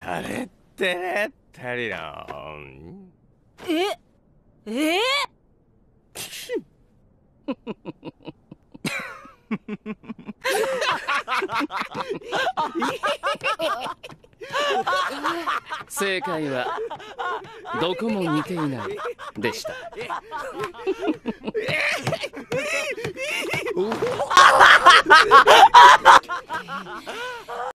あれってねタリロン。 正解はどこも似ていないでした。